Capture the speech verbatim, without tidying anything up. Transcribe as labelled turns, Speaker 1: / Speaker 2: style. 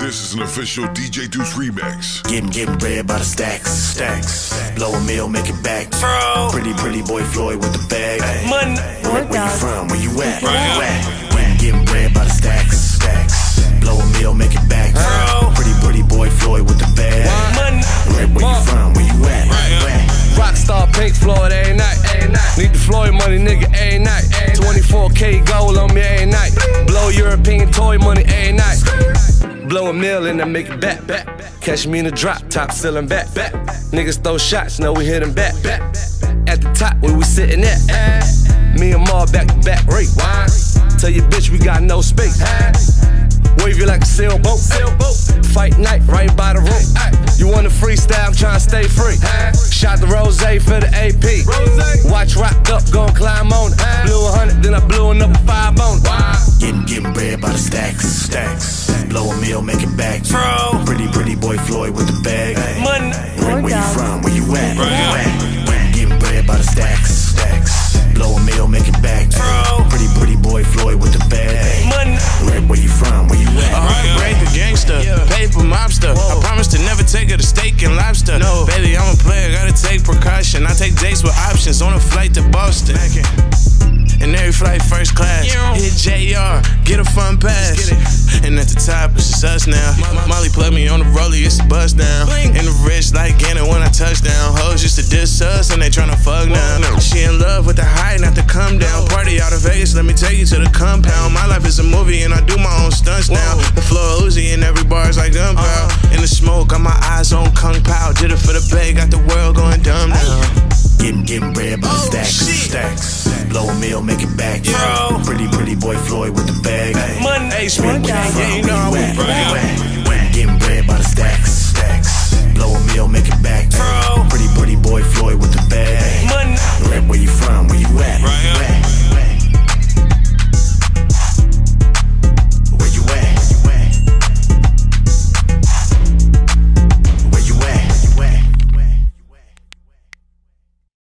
Speaker 1: This is an official D J Deuce remix.
Speaker 2: Getting, getting bread by the stacks, stacks. Blow a meal, make it back. Bro. Pretty, pretty boy Floyd with the bag. Money. Where, where you from? Where you at? Where you at? Getting, getting bread by the stacks, stacks. Blow a meal, make it back. Bro. Pretty, pretty boy Floyd with the bag. Money. Where, where you from? Where you at? Where you at?
Speaker 3: Rockstar Pink Floyd every night. Need the Floyd money, nigga, every night. twenty-four K gold on me every night. Blow European toy money every night. Blow a mill and then make it back. Catch me in the drop, top ceiling back. Niggas throw shots, know we hit them back. At the top where we sitting at. Me and Ma back to back, rate. Tell your bitch we got no space. Wave you like a sailboat. Fight night right by the road. You want a freestyle, I'm tryna stay free. Shot the rose for the A P. Watch rocked up, gon' climb on it. Blew a hundred, then I blew another five on it.
Speaker 2: Getting, getting bread by the stacks, stacks. Blow a meal, make it back. Bro. Pretty, pretty boy Floyd with the bag. Money. Where, where you from? Where you at? Where you at? Getting bread by the stacks, stacks. Blow a meal, make it back. Bro. Pretty, pretty boy Floyd with the bag. Money. Where, where you from? Where you at?
Speaker 4: Uh, break the gangster, paper mobster. I promise to never take her to steak and lobster. No, baby, I'm a player, gotta take precaution. I take dates with options on a flight to Boston. And every flight first class. Hit J R, get a fun pass. And at the top, it's just us now. Molly plugged me on the rollie, it's a buzz down. In the wrist like Gannon when I touch down. Hoes used to diss us and they tryna fuck now. She in love with the high, not the come down. Party out of Vegas, let me take you to the compound. My life is a movie and I do my own stunts now. The floor Uzi and every bar's like gunpowder. In the smoke, got my eyes on Kung Pao. Did it for the bay, got the world going dumb now.
Speaker 2: Getting, getting bread by the stacks, stacks. Blow a meal, make it back. Bro. Pretty, pretty boy Floyd with the bag.
Speaker 3: Money. Hey, Smith, yeah, you know how we